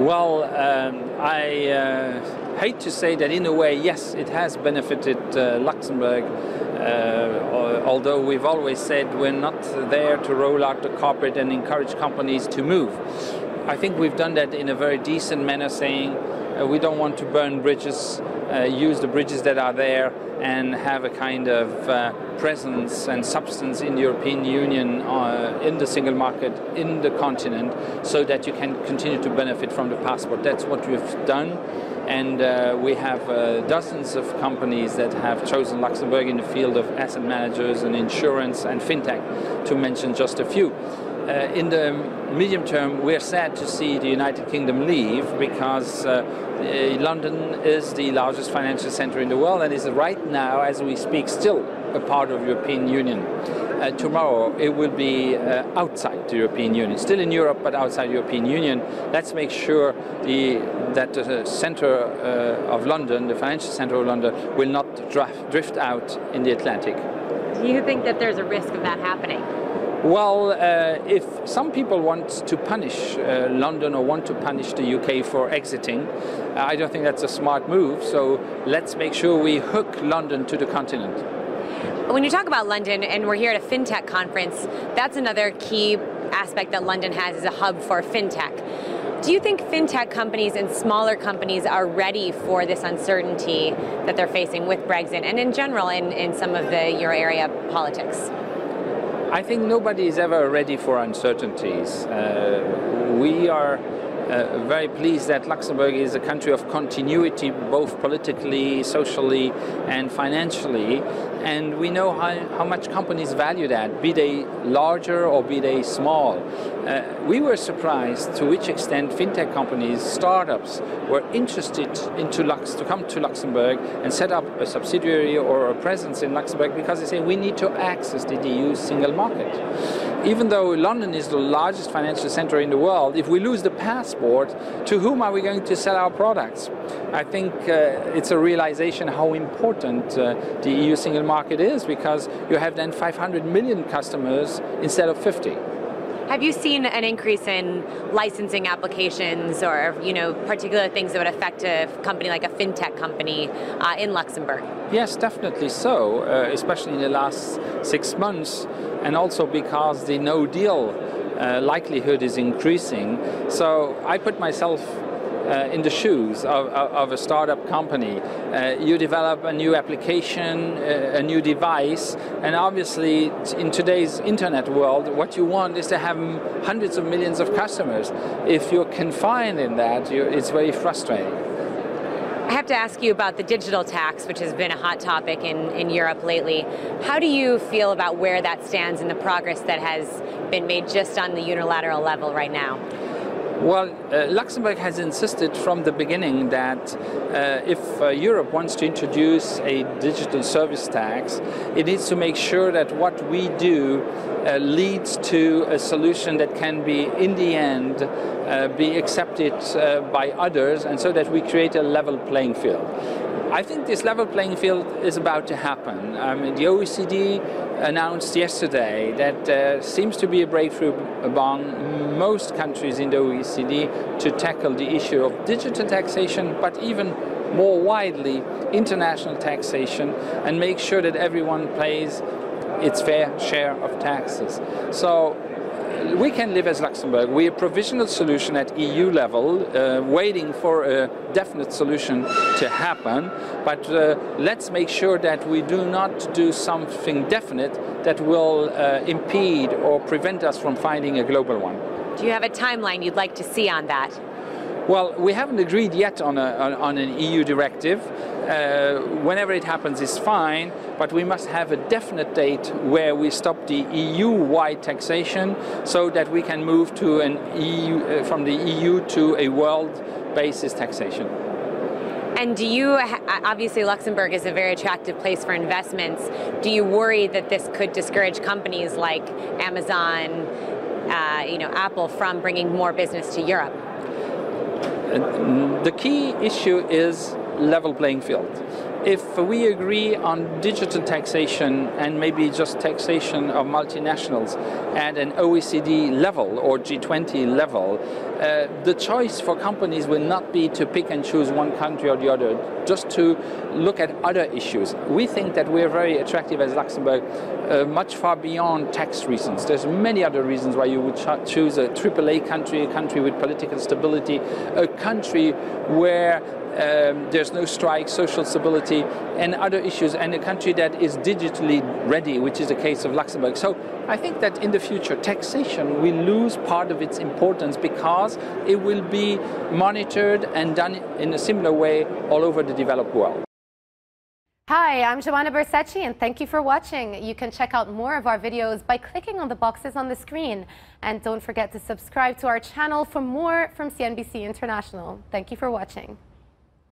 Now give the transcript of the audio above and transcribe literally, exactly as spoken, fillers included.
Well, um, I uh, hate to say that in a way, yes, it has benefited uh, Luxembourg, uh, although we've always said we're not there to roll out the carpet and encourage companies to move. I think we've done that in a very decent manner, saying uh, we don't want to burn bridges, uh, use the bridges that are there and have a kind of uh, presence and substance in the European Union, uh, in the single market, in the continent, so that you can continue to benefit from the passport. That's what we've done, and uh, we have uh, dozens of companies that have chosen Luxembourg in the field of asset managers and insurance and fintech, to mention just a few. Uh, in the medium term, we're sad to see the United Kingdom leave, because uh, uh, London is the largest financial center in the world and is right now, as we speak, still a part of the European Union. Uh, tomorrow it will be uh, outside the European Union, still in Europe but outside the European Union. Let's make sure the, that the center uh, of London, the financial center of London, will not drift, drift out in the Atlantic. Do you think that there's a risk of that happening? Well, uh, if some people want to punish uh, London or want to punish the U K for exiting, uh, I don't think that's a smart move. So let's make sure we hook London to the continent. When you talk about London, and we're here at a FinTech conference, that's another key aspect that London has, is a hub for FinTech. Do you think FinTech companies and smaller companies are ready for this uncertainty that they're facing with Brexit and in general in, in some of the Euro area politics? I think nobody is ever ready for uncertainties. Uh, we are uh, very pleased that Luxembourg is a country of continuity, both politically, socially, and financially. And we know how, how much companies value that, be they larger or be they small. Uh, we were surprised to which extent fintech companies, startups, were interested into Lux to come to Luxembourg and set up a subsidiary or a presence in Luxembourg, because they say we need to access the E U's single market. Even though London is the largest financial center in the world, if we lose the passport, to whom are we going to sell our products? I think uh, it's a realization how important uh, the E U single market is, because you have then five hundred million customers instead of fifty. Have you seen an increase in licensing applications or, you know, particular things that would affect a company like a fintech company uh, in Luxembourg? Yes, definitely so, uh, especially in the last six months, and also because the no deal uh, likelihood is increasing. So I put myself Uh, in the shoes of, of a startup company. Uh, you develop a new application, uh, a new device, and obviously in today's internet world, what you want is to have hundreds of millions of customers. If you're confined in that, you're, it's very frustrating. I have to ask you about the digital tax, which has been a hot topic in, in Europe lately. How do you feel about where that stands and the progress that has been made just on the unilateral level right now? Well, uh, Luxembourg has insisted from the beginning that uh, if uh, Europe wants to introduce a digital service tax, it needs to make sure that what we do uh, leads to a solution that can be, in the end, uh, be accepted uh, by others, and so that we create a level playing field. I think this level playing field is about to happen. I mean, the O E C D announced yesterday that there uh, seems to be a breakthrough among most countries in the O E C D to tackle the issue of digital taxation, but even more widely, international taxation, and make sure that everyone pays its fair share of taxes. So we can live as Luxembourg. We're a provisional solution at E U level, uh, waiting for a definite solution to happen. But uh, let's make sure that we do not do something definite that will uh, impede or prevent us from finding a global one. Do you have a timeline you'd like to see on that? Well, we haven't agreed yet on, a, on, on an E U directive. Uh, whenever it happens is fine, but we must have a definite date where we stop the E U-wide taxation, so that we can move to an E U, uh, from the E U to a world-basis taxation. And do you, obviously Luxembourg is a very attractive place for investments. Do you worry that this could discourage companies like Amazon, uh, you know, Apple from bringing more business to Europe? The key issue is level playing field. If we agree on digital taxation and maybe just taxation of multinationals at an O E C D level or G twenty level, uh, the choice for companies will not be to pick and choose one country or the other, just to look at other issues. We think that we're very attractive as Luxembourg, uh, much far beyond tax reasons. There's many other reasons why you would ch choose a triple A country, a country with political stability, a country where Um, there's no strike, social stability, and other issues, and a country that is digitally ready, which is the case of Luxembourg. So I think that in the future, taxation will lose part of its importance because it will be monitored and done in a similar way all over the developed world. Hi, I'm Joanna Bersecci, and thank you for watching. You can check out more of our videos by clicking on the boxes on the screen. And don't forget to subscribe to our channel for more from C N B C International. Thank you for watching.